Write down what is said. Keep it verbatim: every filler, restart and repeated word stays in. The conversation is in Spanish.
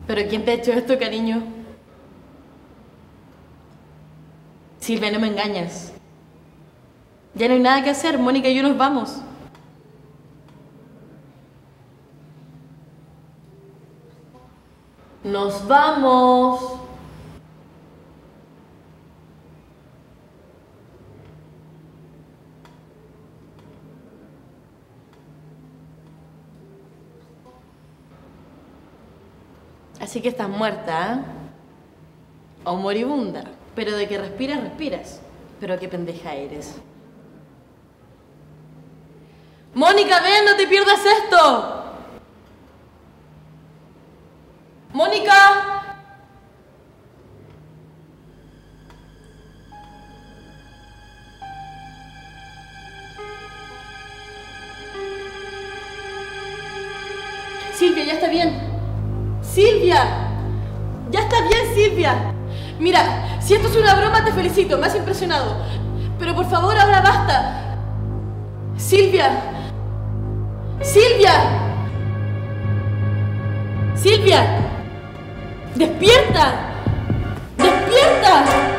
¿Pero quién te ha hecho esto, cariño? Silvia, no me engañas. Ya no hay nada que hacer, Mónica y yo nos vamos. ¡Nos vamos! Así que estás muerta, ¿eh? O moribunda. Pero de que respiras, respiras. Pero qué pendeja eres. ¡Mónica, ven! ¡No te pierdas esto! ¡Mónica! Silvia, ya está bien. ¡Silvia! ¡Ya está bien, Silvia! Mira, si esto es una broma, te felicito, me has impresionado. Pero por favor, ahora basta. Silvia. Silvia. Silvia. ¡Despierta! ¡Despierta!